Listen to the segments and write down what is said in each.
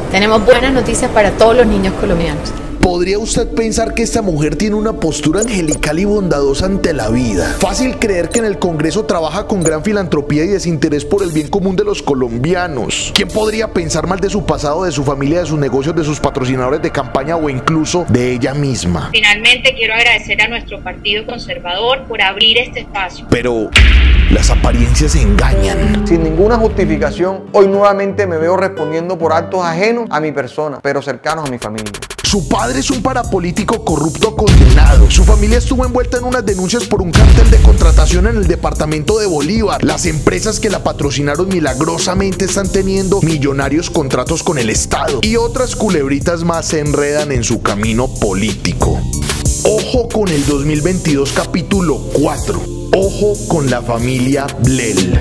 Tenemos buenas noticias para todos los niños colombianos. ¿Podría usted pensar que esta mujer tiene una postura angelical y bondadosa ante la vida? Fácil creer que en el Congreso trabaja con gran filantropía y desinterés por el bien común de los colombianos. ¿Quién podría pensar mal de su pasado, de su familia, de sus negocios, de sus patrocinadores de campaña o incluso de ella misma? Finalmente quiero agradecer a nuestro Partido Conservador por abrir este espacio. Pero las apariencias engañan. Sin ninguna justificación, hoy nuevamente me veo respondiendo por actos ajenos a mi persona, pero cercanos a mi familia. Su padre es un parapolítico corrupto condenado. Su familia estuvo envuelta en unas denuncias por un cártel de contratación en el departamento de Bolívar. Las empresas que la patrocinaron milagrosamente están teniendo millonarios contratos con el Estado. Y otras culebritas más se enredan en su camino político. Ojo con el 2022 capítulo 4. Ojo con la familia Blel.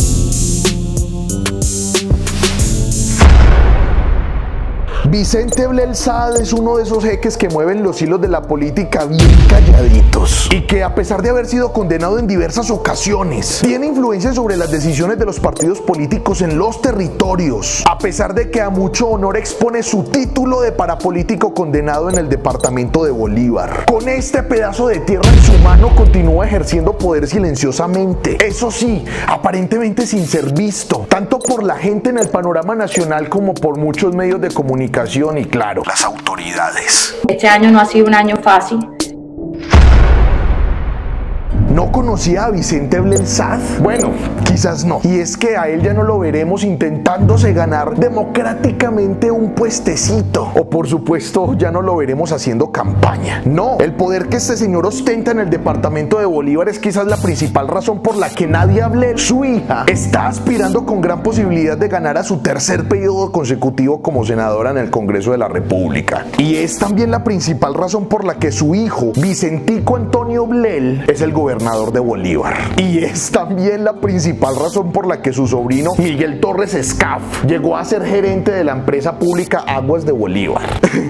Vicente Blel Saad es uno de esos jeques que mueven los hilos de la política bien calladitos y que, a pesar de haber sido condenado en diversas ocasiones, tiene influencia sobre las decisiones de los partidos políticos en los territorios, a pesar de que a mucho honor expone su título de parapolítico condenado en el departamento de Bolívar. Con este pedazo de tierra en su mano continúa ejerciendo poder silenciosamente, eso sí, aparentemente sin ser visto, tanto por la gente en el panorama nacional como por muchos medios de comunicación y, claro, las autoridades. Este año no ha sido un año fácil. ¿No conocía a Vicente Blel Saad? Bueno, quizás no. Y es que a él ya no lo veremos intentándose ganar democráticamente un puestecito. O por supuesto, ya no lo veremos haciendo campaña. No, el poder que este señor ostenta en el departamento de Bolívar es quizás la principal razón por la que Nadia Blel, su hija, está aspirando con gran posibilidad de ganar a su tercer periodo consecutivo como senadora en el Congreso de la República. Y es también la principal razón por la que su hijo, Vicentico Antonio Blel, es el gobernador de Bolívar. Y es también la principal razón por la que su sobrino Miguel Torres Escaf llegó a ser gerente de la empresa pública Aguas de Bolívar.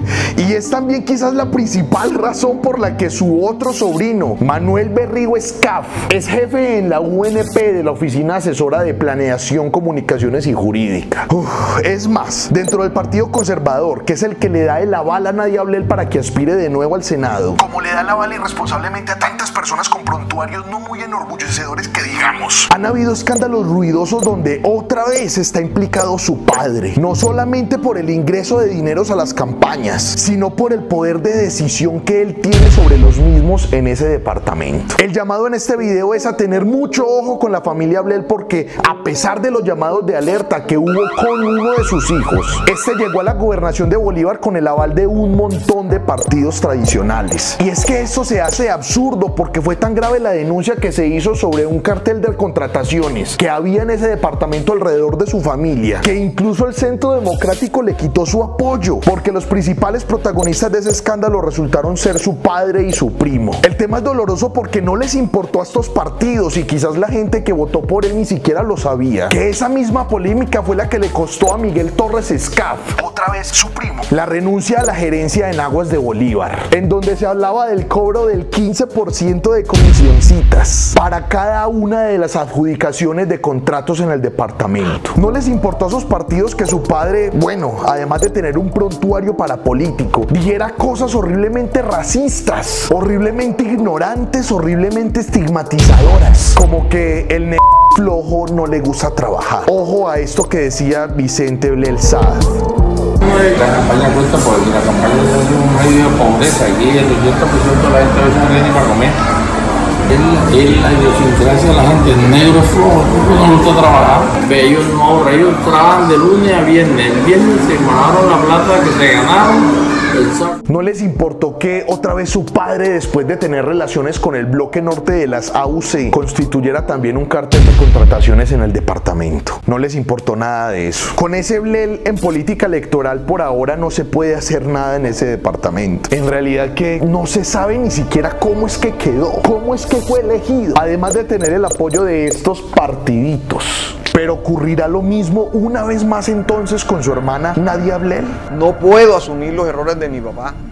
Y es también quizás la principal razón por la que su otro sobrino, Manuel Berrigo Escaf, es jefe en la UNP de la Oficina Asesora de Planeación, Comunicaciones y Jurídica. Es más, dentro del Partido Conservador, que es el que le da el aval a Nadia Blel para que aspire de nuevo al Senado, como le da el aval irresponsablemente a tantas personas con prontuarios no muy enorgullecedores que digamos, han habido escándalos ruidosos donde otra vez está implicado su padre, no solamente por el ingreso de dineros a las campañas, sino por el poder de decisión que él tiene sobre los mismos en ese departamento. El llamado en este video es a tener mucho ojo con la familia Blel, porque a pesar de los llamados de alerta que hubo con uno de sus hijos, este llegó a la gobernación de Bolívar con el aval de un montón de partidos tradicionales. Y es que eso se hace absurdo porque fue tan grave la denuncia que se hizo sobre un cartel de contrataciones que había en ese departamento alrededor de su familia, que incluso el Centro Democrático le quitó su apoyo, porque los principales protagonistas de ese escándalo resultaron ser su padre y su primo. El tema es doloroso porque no les importó a estos partidos, y quizás la gente que votó por él ni siquiera lo sabía, que esa misma polémica fue la que le costó a Miguel Torres Escaf, otra vez su primo, la renuncia a la gerencia en Aguas de Bolívar, en donde se hablaba del cobro del 15% de comisioncitas para cada una de las adjudicaciones de contratos en el departamento. No les importó a esos partidos que su padre, bueno, además de tener un prontuario parapolítico, dijera cosas horriblemente racistas, horriblemente ignorantes, horriblemente estigmatizadoras, como que el flojo no le gusta trabajar. Ojo a esto que decía Vicente Blel Saad. La campaña cuesta porque la campaña es un medio de pobreza. Aquí el 80% de la gente a veces no tiene ni para comer. Es la idiosincrasia de la gente. El negro es flojo, no le gusta trabajar. Ellos trabajan de lunes a viernes. El viernes se ganaron la plata que se ganaron. No les importó que otra vez su padre, después de tener relaciones con el bloque norte de las AUC, constituyera también un cartel de contrataciones en el departamento. No les importó nada de eso. Con ese Blel en política electoral por ahora no se puede hacer nada en ese departamento. En realidad que no se sabe ni siquiera cómo es que quedó, cómo es que fue elegido, además de tener el apoyo de estos partiditos. Pero ocurrirá lo mismo una vez más entonces con su hermana Nadia Blel. No puedo asumir los errores de mi papá.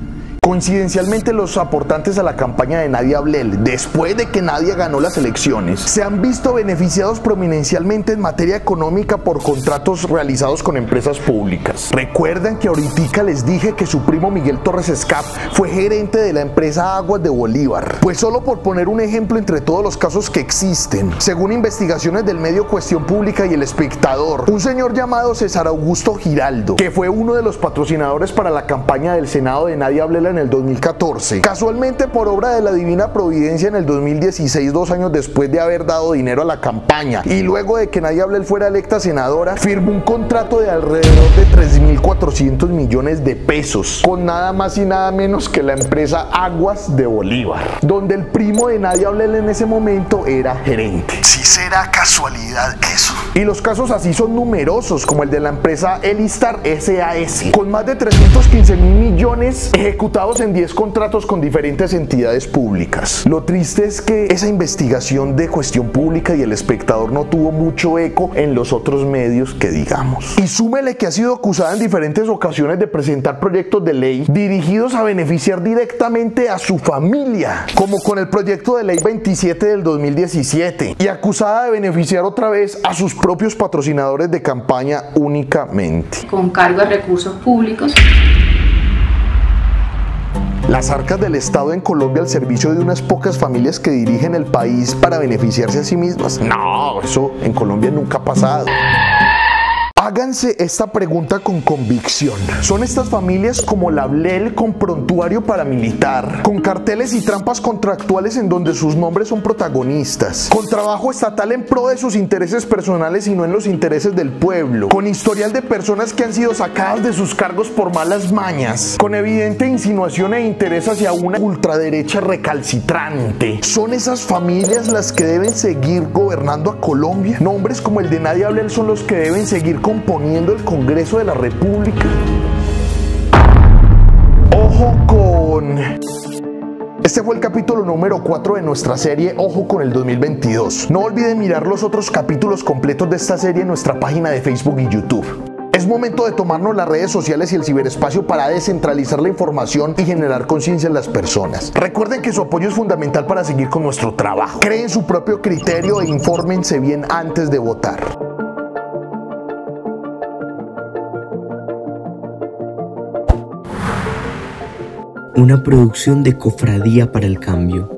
Coincidencialmente, los aportantes a la campaña de Nadia Ablel, después de que Nadia ganó las elecciones, se han visto beneficiados prominencialmente en materia económica por contratos realizados con empresas públicas. Recuerdan que ahorita les dije que su primo Miguel Torres Escap fue gerente de la empresa Aguas de Bolívar. Pues solo por poner un ejemplo entre todos los casos que existen, según investigaciones del medio Cuestión Pública y El Espectador, un señor llamado César Augusto Giraldo, que fue uno de los patrocinadores para la campaña del Senado de Nadia Ablel en el 2014, casualmente por obra de la divina providencia en el 2016, 2 años después de haber dado dinero a la campaña y luego de que Nadia Ablel fuera electa senadora, firmó un contrato de alrededor de 3.400 millones de pesos con nada más y nada menos que la empresa Aguas de Bolívar, donde el primo de Nadia Ablel en ese momento era gerente. ¿Sí será casualidad eso? Y los casos así son numerosos, como el de la empresa Elistar SAS, con más de 315.000 millones ejecutados en 10 contratos con diferentes entidades públicas. Lo triste es que esa investigación de Cuestión Pública y El Espectador no tuvo mucho eco en los otros medios que digamos. Y súmele que ha sido acusada en diferentes ocasiones de presentar proyectos de ley dirigidos a beneficiar directamente a su familia, como con el proyecto de ley 27 del 2017, y acusada de beneficiar otra vez a sus propios patrocinadores de campaña únicamente. Con cargo a recursos públicos. Las arcas del Estado en Colombia al servicio de unas pocas familias que dirigen el país para beneficiarse a sí mismas. No, eso en Colombia nunca ha pasado. Háganse esta pregunta con convicción. ¿Son estas familias como la Ablel con prontuario paramilitar, con carteles y trampas contractuales en donde sus nombres son protagonistas, con trabajo estatal en pro de sus intereses personales y no en los intereses del pueblo, con historial de personas que han sido sacadas de sus cargos por malas mañas, con evidente insinuación e interés hacia una ultraderecha recalcitrante? ¿Son esas familias las que deben seguir gobernando a Colombia? Nombres como el de Nadia Ablel son los que deben seguir componiendo el Congreso de la República. Ojo con... Este fue el capítulo número 4 de nuestra serie Ojo con el 2022. No olviden mirar los otros capítulos completos de esta serie en nuestra página de Facebook y YouTube. Es momento de tomarnos las redes sociales y el ciberespacio para descentralizar la información y generar conciencia en las personas. Recuerden que su apoyo es fundamental para seguir con nuestro trabajo. Creen su propio criterio e infórmense bien antes de votar. Una producción de Cofradía para el Cambio.